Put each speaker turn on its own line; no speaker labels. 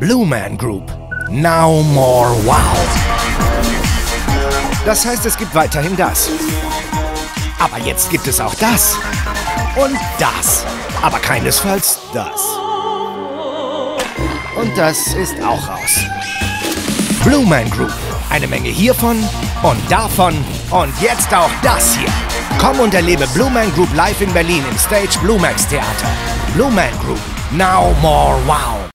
Blue Man Group. Now more wow. Das heißt, es gibt weiterhin das. Aber jetzt gibt es auch das. Und das. Aber keinesfalls das. Und das ist auch raus. Blue Man Group. Eine Menge hiervon und davon und jetzt auch das hier. Komm und erlebe Blue Man Group live in Berlin im Stage Blue Max Theater. Blue Man Group. Now more wow.